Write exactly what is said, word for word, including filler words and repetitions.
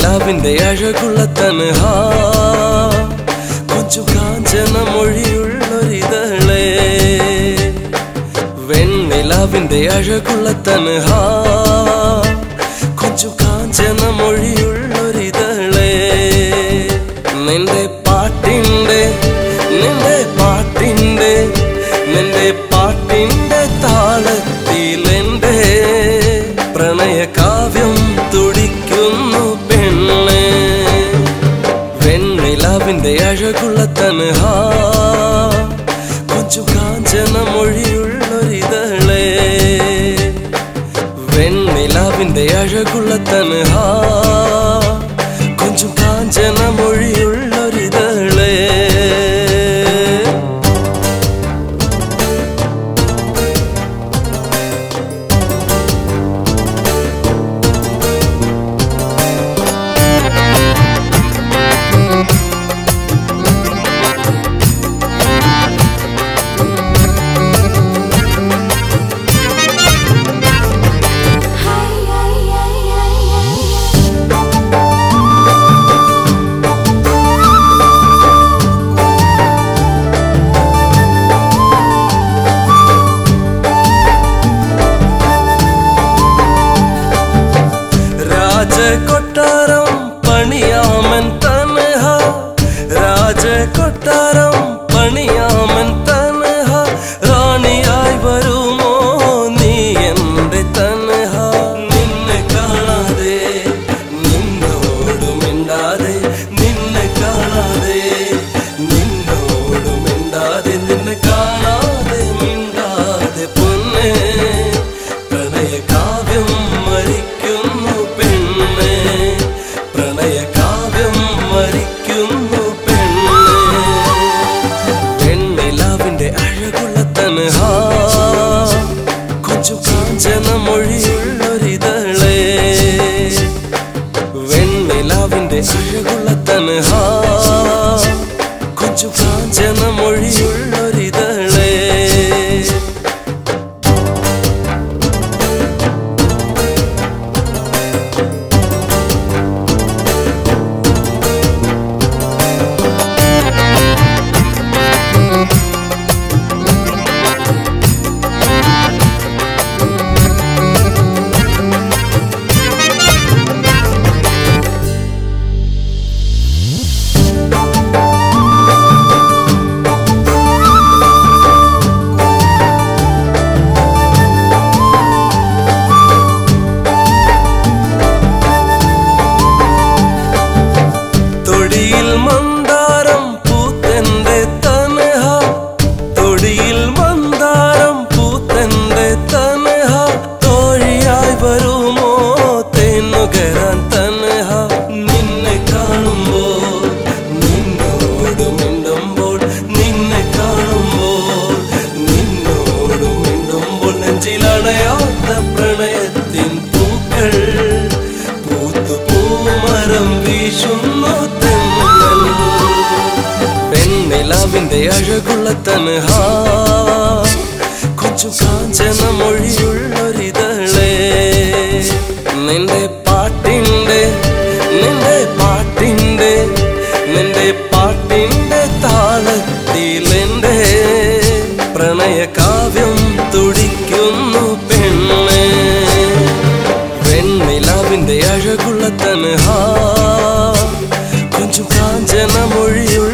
വെണ്ണിലാവിന്റെ അഴകുള്ള തൻഹാ കൊഞ്ചു കാഞ്ചന മൊഴിയുള്ളൊരിതളേ വെണ്ണിലാവിന്റെ അഴകുള്ള തൻഹാ കൊഞ്ചു കാഞ്ചന മൊഴിയുള്ളൊരിതളേ നിന്റെ പാട്ടിന്റെ നിന്റെ പാട്ടിന്റെ നിന്റെ പാട്ടിന്റെ താളത്തിലെന്റെ പ്രണയ കാവ്യം തുടിക്കുന്നു പെണ്ണേ വെണ്ണിലാവിന്റെ അഴകുള്ള തൻഹാ കൊഞ്ചു കാഞ്ചന മൊഴിയുള്ളൊരിതളേ വെണ്ണിലാവിന്റെ അഴകുള്ള തൻഹാ കൊഞ്ചു കാഞ്ചന മൊഴിയുള്ളൊരിതളേ രാജകൊട്ടാരം പണിയാമൻ തൻഹാ രാജകൊട്ടാരം പണിയാമൻ തൻഹാ റാണിയായി വരുമോ നീ എൻ്റെ തൻഹാ നിന്നെ കാണാതെ നിന്നോട് മിണ്ടാതെ നിന്നെ കാണാതെ നിന്നോട് മിണ്ടാതെ നിന്നെ കാണാതെ മിണ്ടാതെ പൊന്നേ പ്രണയ കാവ്യം മരിക്കുന്നു പ്രണയ കാവ്യം മരിക്കുന്നു പെണ്ണേ വെണ്ണിലാവിന്റെ അഴകുള്ള തൻഹാ കൊഞ്ചു കാഞ്ചന മൊഴിയുള്ളൊരിതളേ വെണ്ണിലാവിന്റെ അഴകുള്ള തൻഹാ കൊഞ്ചു കാഞ്ചന മൊഴിയുള്ളൊരിതളേ തൊടിയിൽ മന്ദാരം പൂത്തെന്റെ തൻഹാ തൊടിയിൽ മന്ദാരം പൂത്തെന്റെ തൻഹാ തോഴിയായി വരുമോ തേനുകരാൻ തൻഹാ നിന്നെ കാണുമ്പോൾ നിന്നോട് മിണ്ടുമ്പോൾ നിന്നെ കാണുമ്പോൾ നിന്നോട് മിണ്ടുമ്പോൾ നെഞ്ചിലണയാത്ത പ്രണയത്തിൻ പൂക്കൾ പൂത്തു പൂമരം വീശുന്നു വെണ്ണിലാവിന്റെ അഴകുള്ള തൻഹാ കൊഞ്ചു കാഞ്ചന മൊഴിയുള്ളൊരിതളേ നിന്റെ പാട്ടിന്റെ നിന്റെ പാട്ടിന്റെ നിന്റെ പാട്ടിന്റെ താളത്തിലെന്റെ പ്രണയ കാവ്യം തുടിക്കുന്നു പെണ്ണേ വെണ്ണിലാവിന്റെ അഴകുള്ള തൻഹാ കൊഞ്ചു കാഞ്ചന മൊഴിയുള്ള